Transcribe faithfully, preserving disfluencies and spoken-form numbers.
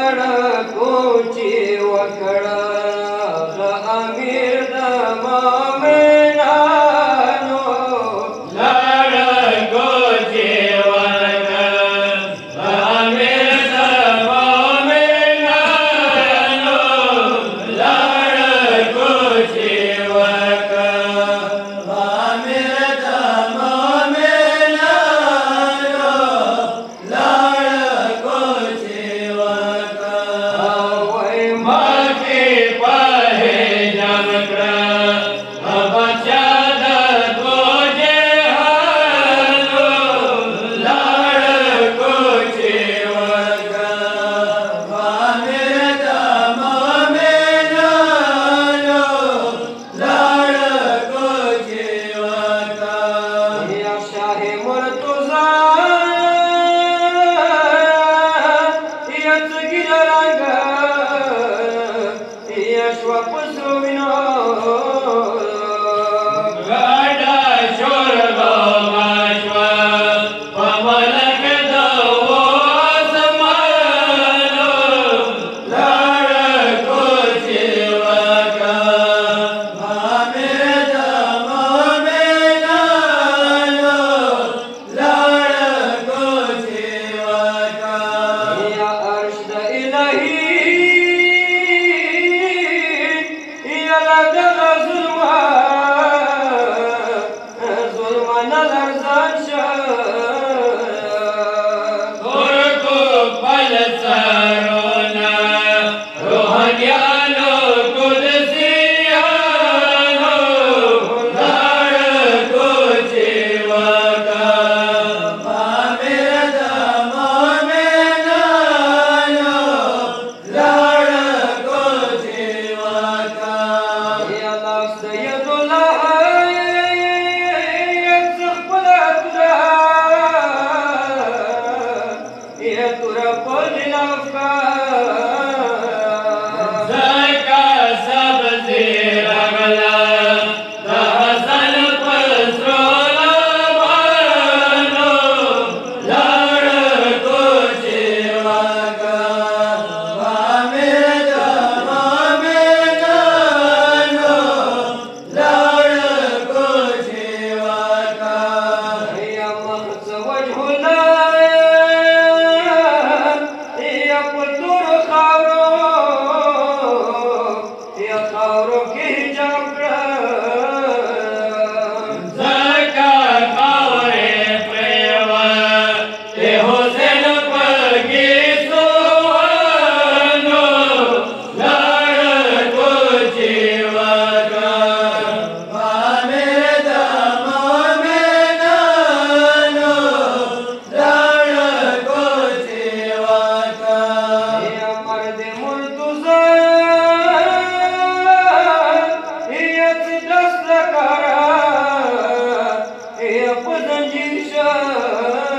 لړکو چې وکړه د امیر د مومنانو لړکو چې وکړه د امیر د مومنانو لړکو چې وکړه د امیر د مومنانو لړکو چې وکړه وای مکه په هجرت کړه بچا د دو جهانو لړکو چې وکړه د امیر د مومنانو لړکو چې وکړه یا شاه مرتضی یا څګر رنګ یا شوا پسرو وینو ګډا شور باشوا په ملک د واسمانو لړکو چې وکړه د امیر د مومنانو لړکو چې وکړه یا عرش د الهی یا لدغ ظلمه ظلمه لرزان شه ترکو پل سرونه روحانیانو قدسیانو لړکو چې وکړه د امیر د مومنانو لړکو چې وکړه یا لاس د ید الله یا خپله توره یا توره په خلاف کا ځکه سبزي راغله د حسن په سرو لبانو لړکو چې وکړه د امیر د مومنانو لړکو چې وکړه یا مخ وجه الله یا په تورو خاورو یا خاورو کې حجاب کړه ځکه خاورې پرېوتې حسین په ګیسوانو لړکو چې وکړه د امیر د مومنانو لړکو چې وکړه یا مرد مرتضی یا څه دست کاره یا په زنجیر شه